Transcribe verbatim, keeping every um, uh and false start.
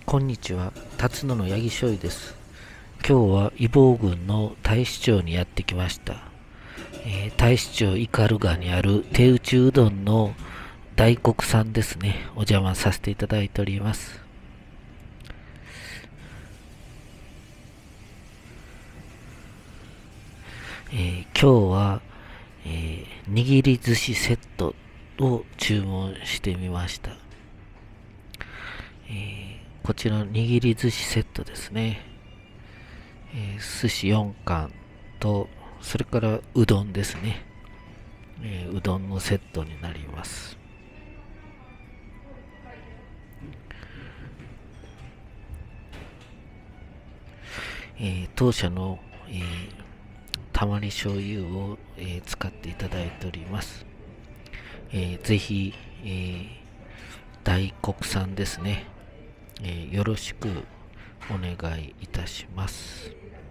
こんにちは、辰野の八木醤油です。今日は揖保郡の太子町にやってきました。えー、太子町斑賀にある手打ちうどんの大黒さんですね。お邪魔させていただいております。えー、今日は、えー、握り寿司セットを注文してみました。えー、こちらの握り寿司セットですね。えー、寿司よん貫と、それからうどんですね。えー、うどんのセットになります。えー、当社の、えー、たまり醤油を、えー、使っていただいております。えー、ぜひ、えー、大黒さんですね、えー、よろしくお願いいたします。